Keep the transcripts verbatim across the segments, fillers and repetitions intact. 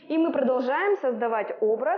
И мы продолжаем создавать образ.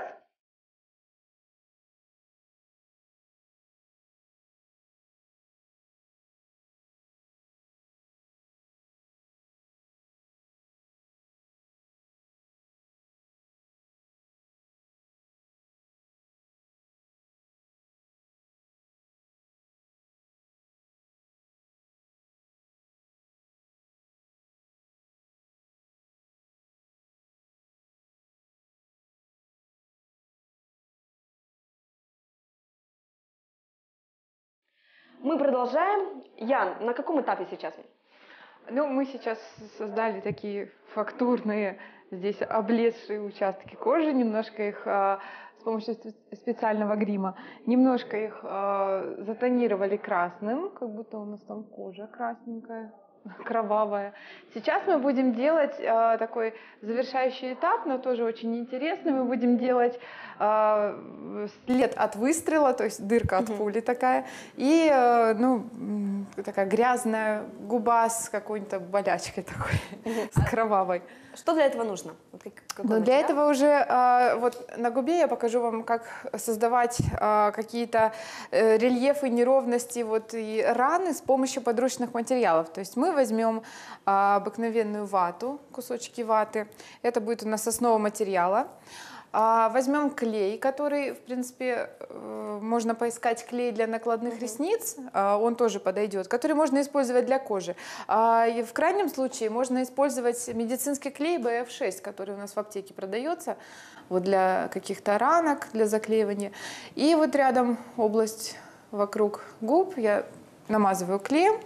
Мы продолжаем. Ян, на каком этапе сейчас? Ну, мы сейчас создали такие фактурные, здесь облезшие участки кожи, немножко их а, с помощью специального грима, немножко их а, затонировали красным, как будто у нас там кожа красненькая, кровавая. Сейчас мы будем делать а, такой завершающий этап, но тоже очень интересный. Мы будем делать а, след от выстрела, то есть дырка от пули такая, и а, ну, такая грязная губа с какой-то болячкой такой, с кровавой. Что для этого нужно? Ну, для этого уже а, вот на губе я покажу вам, как создавать а, какие-то а, рельефы, неровности вот, и раны с помощью подручных материалов. То есть мы возьмем а, обыкновенную вату, кусочки ваты. Это будет у нас основа материала. А, возьмем клей, который, в принципе, можно поискать клей для накладных mm-hmm. ресниц, а, он тоже подойдет, который можно использовать для кожи. А, и в крайнем случае можно использовать медицинский клей бэ эф шесть, который у нас в аптеке продается, вот для каких-то ранок, для заклеивания. И вот рядом область вокруг губ я намазываю клеем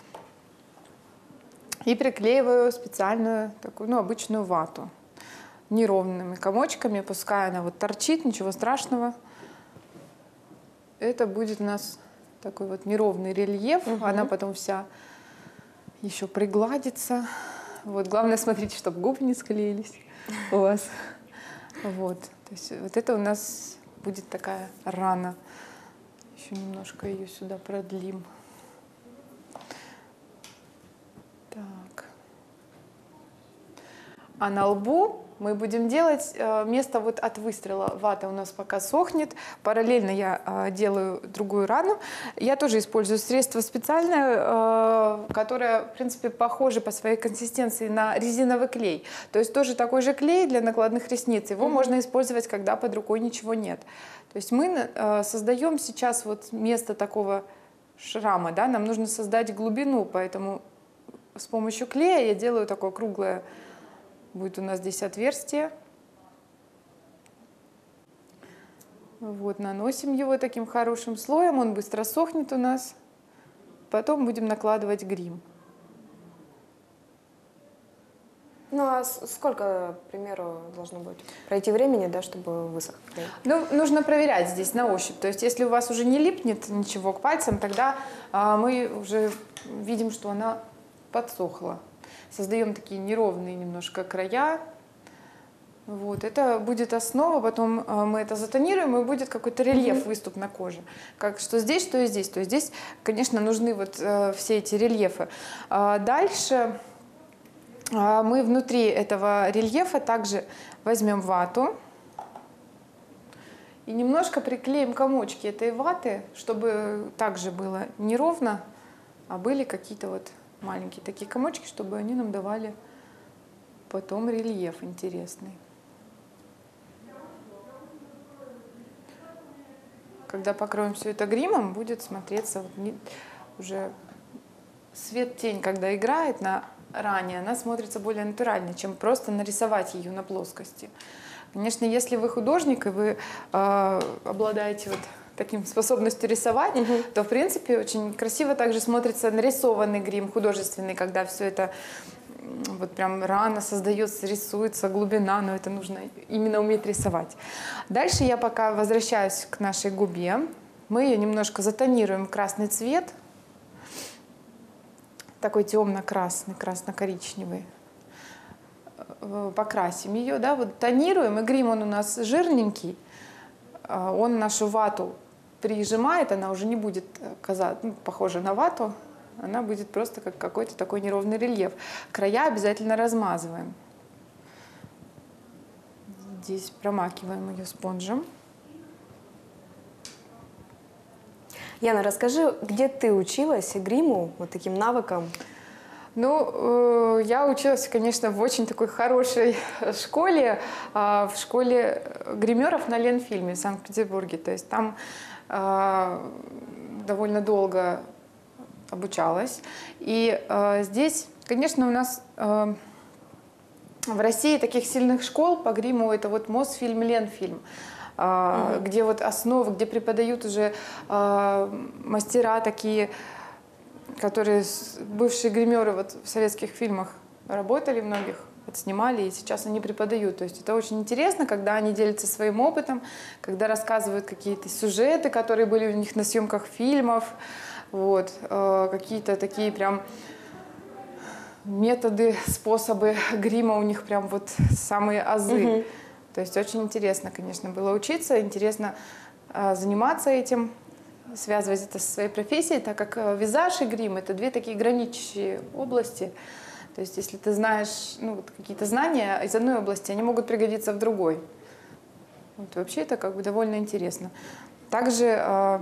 и приклеиваю специальную такую, ну, обычную вату. Неровными комочками, пускай она вот торчит, ничего страшного. Это будет у нас такой вот неровный рельеф, угу. Она потом вся еще пригладится. Вот, главное смотрите, чтобы губы не склеились у вас. Вот, то есть вот это у нас будет такая рана. Еще немножко ее сюда продлим. Так. А на лбу мы будем делать место вот от выстрела. Вата у нас пока сохнет. Параллельно я делаю другую рану. Я тоже использую средство специальное, которое, в принципе, похоже по своей консистенции на резиновый клей. То есть тоже такой же клей для накладных ресниц. Его mm-hmm. можно использовать, когда под рукой ничего нет. То есть мы создаем сейчас вот место такого шрама. Да? Нам нужно создать глубину, поэтому с помощью клея я делаю такое круглое. Будет у нас здесь отверстие. Вот, наносим его таким хорошим слоем, он быстро сохнет у нас. Потом будем накладывать грим. Ну а сколько, к примеру, должно быть пройти времени, да, чтобы высох? Ну, нужно проверять здесь на ощупь. То есть, если у вас уже не липнет ничего к пальцам, тогда а, мы уже видим, что она подсохла. Создаем такие неровные немножко края. Вот. Это будет основа, потом мы это затонируем, и будет какой-то рельеф, mm-hmm. выступ на коже. Как, что здесь, что и здесь. То есть здесь, конечно, нужны вот, э, все эти рельефы. А дальше э, мы внутри этого рельефа также возьмем вату и немножко приклеим комочки этой ваты, чтобы также было не ровно, а были какие-то вот маленькие такие комочки, чтобы они нам давали потом рельеф интересный. Когда покроем все это гримом, будет смотреться вот не, уже свет-тень, когда играет на ране, она смотрится более натурально, чем просто нарисовать ее на плоскости. Конечно, если вы художник и вы э, обладаете вот таким способностью рисовать, угу. то, в принципе, очень красиво также смотрится нарисованный грим, художественный, когда все это вот прям рано создается, рисуется, глубина, но это нужно именно уметь рисовать. Дальше я пока возвращаюсь к нашей губе. Мы ее немножко затонируем в красный цвет, такой темно-красный, красно-коричневый. Покрасим ее, да, вот тонируем, и грим он у нас жирненький, он нашу вату прижимает, она уже не будет казаться, ну, похожа на вату, она будет просто как какой-то такой неровный рельеф. Края обязательно размазываем. Здесь промакиваем ее спонжем. Яна, расскажи, где ты училась гриму, вот таким навыкам? Ну, э, я училась, конечно, в очень такой хорошей школе, э, в школе гримеров на Ленфильме в Санкт-Петербурге. То есть там э, довольно долго обучалась. И э, здесь, конечно, у нас э, в России таких сильных школ по гриму это вот Мосфильм, Ленфильм. Uh-huh. Где вот основы, где преподают уже э, мастера такие, которые бывшие гримеры вот в советских фильмах работали многих, вот снимали, и сейчас они преподают. То есть это очень интересно, когда они делятся своим опытом, когда рассказывают какие-то сюжеты, которые были у них на съемках фильмов, вот, э, какие-то такие прям методы, способы грима у них прям вот самые азы. Uh-huh. То есть очень интересно, конечно, было учиться, интересно э, заниматься этим, связывать это со своей профессией, так как э, визаж и грим – это две такие граничащие области. То есть если ты знаешь ну, вот какие-то знания из одной области, они могут пригодиться в другой. Вот, вообще это как бы довольно интересно. Также э,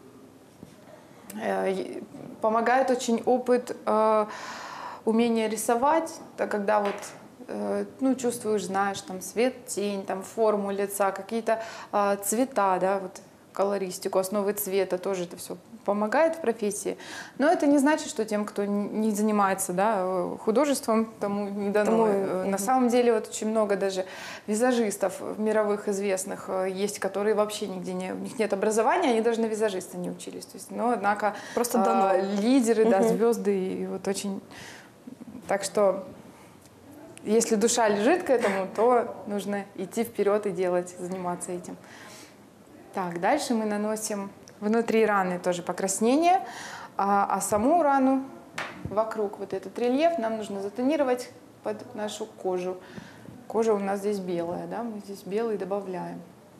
э, помогает очень опыт э, умения рисовать, так когда вот ну, чувствуешь, знаешь, там свет, тень, там форму лица, какие-то э, цвета, да, вот колористику, основы цвета, тоже это все помогает в профессии. Но это не значит, что тем, кто не занимается, да, художеством, тому не дано. Тому, На угу. самом деле вот очень много даже визажистов мировых известных есть, которые вообще нигде не, у них нет образования, они даже на визажиста не учились. То есть, но, однако, просто дано. Э, лидеры, угу. да, звезды, и вот очень... Так что... Если душа лежит к этому, то нужно идти вперед и делать, заниматься этим. Так, дальше мы наносим внутри раны тоже покраснение, а, а саму рану вокруг, вот этот рельеф, нам нужно затонировать под нашу кожу. Кожа у нас здесь белая, да, мы здесь белый добавляем.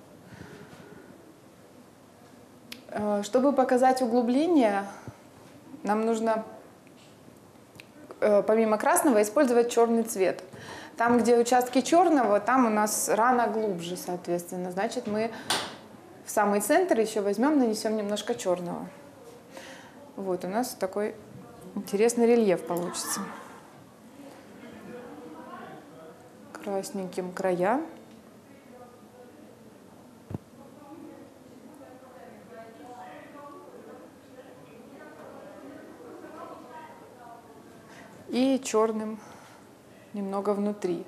Чтобы показать углубление, нам нужно помимо красного использовать черный цвет. Там, где участки черного, там у нас рана глубже, соответственно. Значит, мы в самый центр еще возьмем, нанесем немножко черного. Вот у нас такой интересный рельеф получится. Красненьким края. И черным немного внутри.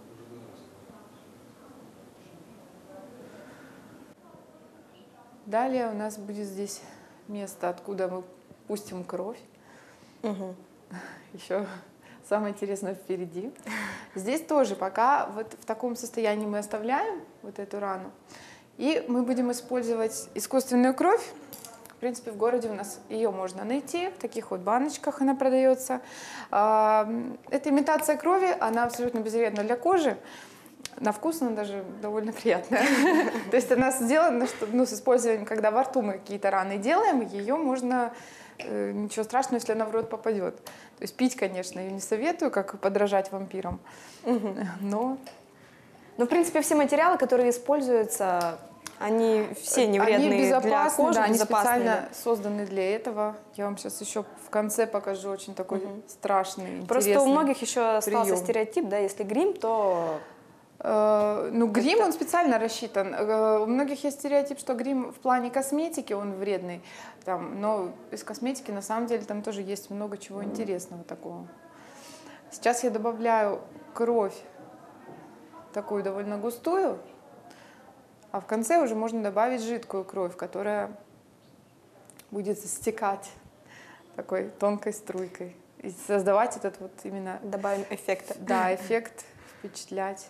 Далее у нас будет здесь место, откуда мы пустим кровь. Угу. Еще самое интересное впереди. Здесь тоже пока вот в таком состоянии мы оставляем вот эту рану. И мы будем использовать искусственную кровь. В принципе, в городе у нас ее можно найти, в таких вот баночках она продается. Это имитация крови, она абсолютно безвредна для кожи. На вкус она даже довольно приятная. То есть она сделана, чтобы, ну, с использованием, когда во рту мы какие-то раны делаем, ее можно, ничего страшного, если она в рот попадет. То есть пить, конечно, ее не советую, как подражать вампирам, но... Ну, в принципе, все материалы, которые используются, они все не вредные они безопасны, для кожи, да, они безопасны, специально да. созданы для этого. Я вам сейчас еще в конце покажу очень такой угу. страшный, Просто интересный у многих еще остался прием. стереотип, да, если грим, то... Э, ну, грим, это... он специально рассчитан. Э, у многих есть стереотип, что грим в плане косметики, он вредный. Там, но из косметики, на самом деле, там тоже есть много чего интересного такого. Сейчас я добавляю кровь, такую довольно густую. А в конце уже можно добавить жидкую кровь, которая будет стекать такой тонкой струйкой. И создавать этот вот именно... Добавим эффект. Да, эффект, впечатлять.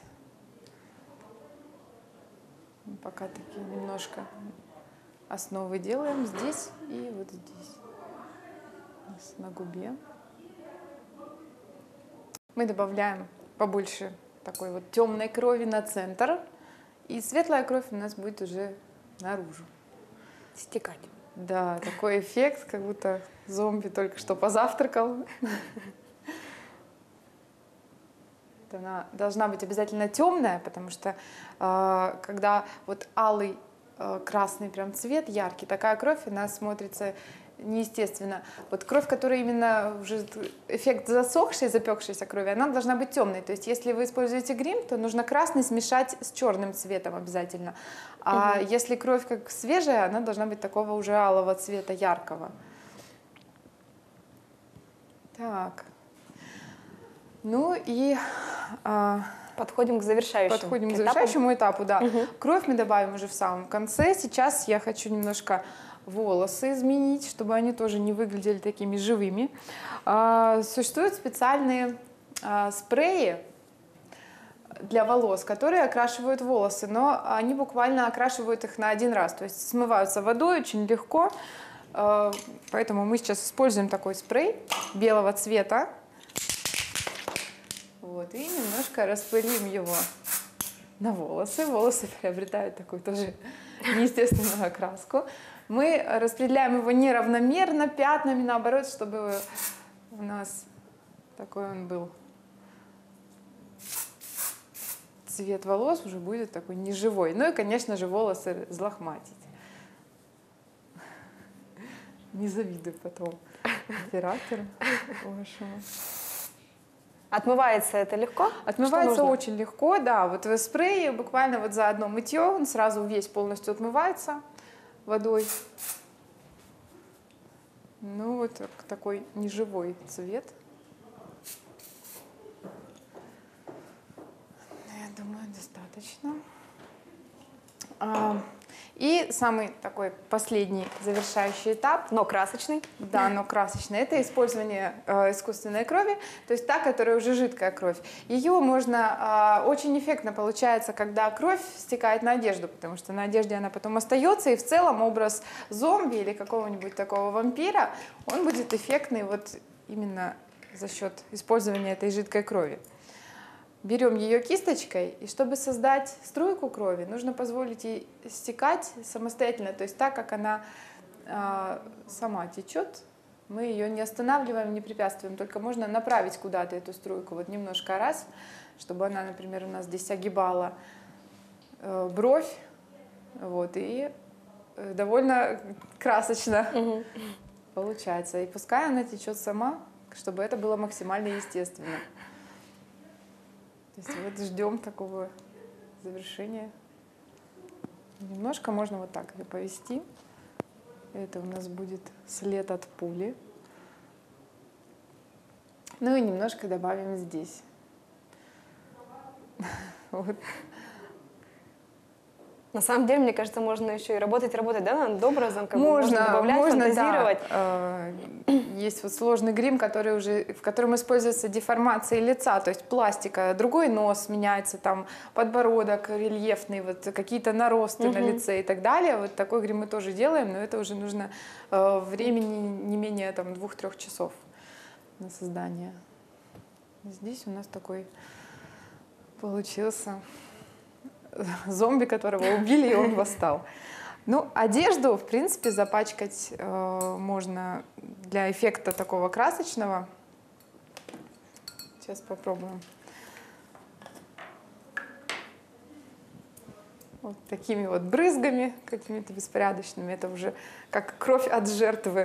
Пока такие немножко основы делаем здесь и вот здесь. У нас на губе. Мы добавляем побольше такой вот темной крови на центр. И светлая кровь у нас будет уже наружу. Стекать. Да, такой эффект, как будто зомби только что позавтракал. Она должна быть обязательно темная, потому что э, когда вот алый э, красный прям цвет, яркий, такая кровь, она смотрится неестественно. Вот кровь, которая именно уже эффект засохшей, запекшейся крови, она должна быть темной. То есть если вы используете грим, то нужно красный смешать с черным цветом обязательно. А угу. если кровь как свежая, она должна быть такого уже алого цвета, яркого. Так. Ну и... А, подходим к завершающему Подходим к этапу. завершающему этапу, да. Угу. Кровь мы добавим уже в самом конце. Сейчас я хочу немножко волосы изменить, чтобы они тоже не выглядели такими живыми. А, существуют специальные а, спреи для волос, которые окрашивают волосы, но они буквально окрашивают их на один раз, то есть смываются водой очень легко. А, поэтому мы сейчас используем такой спрей белого цвета. Вот, и немножко распылим его на волосы. Волосы приобретают такую тоже неестественную окраску. Мы распределяем его неравномерно, пятнами, наоборот, чтобы у нас такой он был. Цвет волос уже будет такой неживой. Ну и, конечно же, волосы взлохматить. Не завидуй потом оператору вашему. Отмывается это легко? Отмывается очень легко, да. Вот в спрее буквально вот за одно мытье он сразу весь полностью отмывается водой. Ну вот такой неживой цвет. Я думаю, достаточно. И самый такой последний завершающий этап. Но красочный. Да, но красочный. Это использование э, искусственной крови, то есть та, которая уже жидкая кровь. Ее можно, э, очень эффектно получается, когда кровь стекает на одежду, потому что на одежде она потом остается, и в целом образ зомби или какого-нибудь такого вампира, он будет эффектный вот именно за счет использования этой жидкой крови. Берем ее кисточкой, и чтобы создать струйку крови, нужно позволить ей стекать самостоятельно, то есть так, как она э, сама течет, мы ее не останавливаем, не препятствуем, только можно направить куда-то эту струйку, вот немножко раз, чтобы она, например, у нас здесь огибала э, бровь, вот, и э, довольно красочно угу. получается. И пускай она течет сама, чтобы это было максимально естественно. То есть вот ждем такого завершения. Немножко можно вот так ее повести. Это у нас будет след от пули. Ну и немножко добавим здесь. Вот. На самом деле, мне кажется, можно еще и работать, работать, да, над образом, как можно, бы, можно добавлять, можно, фантазировать. Да. Есть вот сложный грим, который уже, в котором используется деформация лица, то есть пластика, другой нос меняется, там подбородок рельефный, вот какие-то наросты угу. на лице и так далее. Вот такой грим мы тоже делаем, но это уже нужно э, времени не менее там двух-трех часов на создание. Здесь у нас такой получился зомби, которого убили, и он восстал. Ну, одежду, в принципе, запачкать э, можно для эффекта такого красочного. Сейчас попробуем. Вот такими вот брызгами, какими-то беспорядочными. Это уже как кровь от жертвы.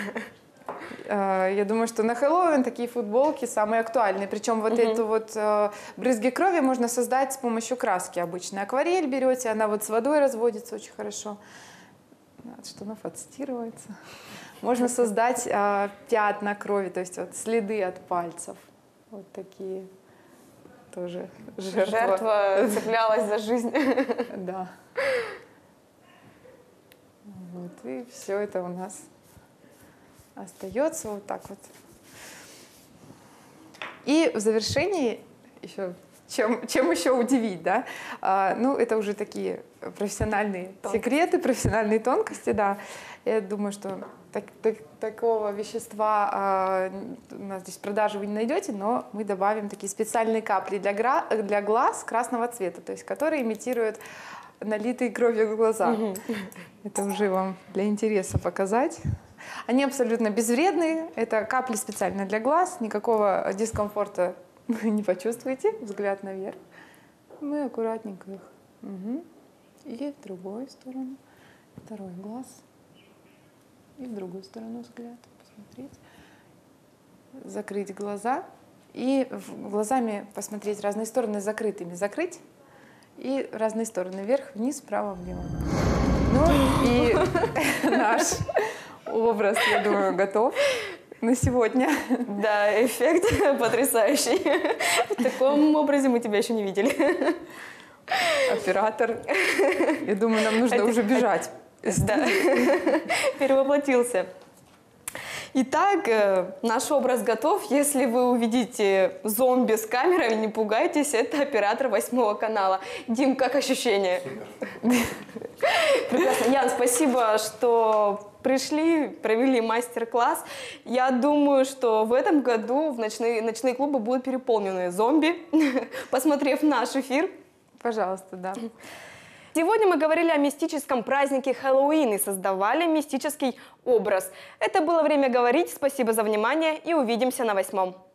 Я думаю, что на Хэллоуин такие футболки самые актуальные. Причем вот uh-huh. эту вот э, брызги крови можно создать с помощью краски обычной. Акварель берете, она вот с водой разводится очень хорошо. От штанов отстирывается. Можно создать э, пятна крови, то есть вот следы от пальцев. Вот такие тоже. Жертва, Жертва цеплялась за жизнь. Да. Вот, и все это у нас остается вот так вот. И в завершении еще, чем, чем еще удивить, да? А, ну, это уже такие профессиональные тонкости. секреты, профессиональные тонкости, да. Я думаю, что так, так, такого вещества а, у нас здесь в продаже вы не найдете, но мы добавим такие специальные капли для, гра, для глаз красного цвета, то есть которые имитируют налитые кровью глаза. Угу. Это уже вам для интереса показать. Они абсолютно безвредные, это капли специально для глаз, никакого дискомфорта вы не почувствуете, взгляд наверх. Мы аккуратненько их. Угу. И в другую сторону. Второй глаз. И в другую сторону взгляд. Посмотреть. Закрыть глаза. И глазами посмотреть в разные стороны, закрытыми закрыть. И в разные стороны. Вверх, вниз, вправо, влево. Ну и наш образ, я думаю, готов на сегодня. Да, эффект потрясающий. В таком образе мы тебя еще не видели. Оператор. Я думаю, нам нужно уже бежать. Да, перевоплотился. Итак, наш образ готов. Если вы увидите зомби с камерой, не пугайтесь, это оператор восьмого канала. Дим, как ощущения? Прекрасно. Ян, спасибо, что пришли, провели мастер-класс. Я думаю, что в этом году в ночные, ночные клубы будут переполнены зомби, посмотрев наш эфир. Пожалуйста, да. Сегодня мы говорили о мистическом празднике Хэллоуин и создавали мистический образ. Это было время говорить. Спасибо за внимание и увидимся на восьмом.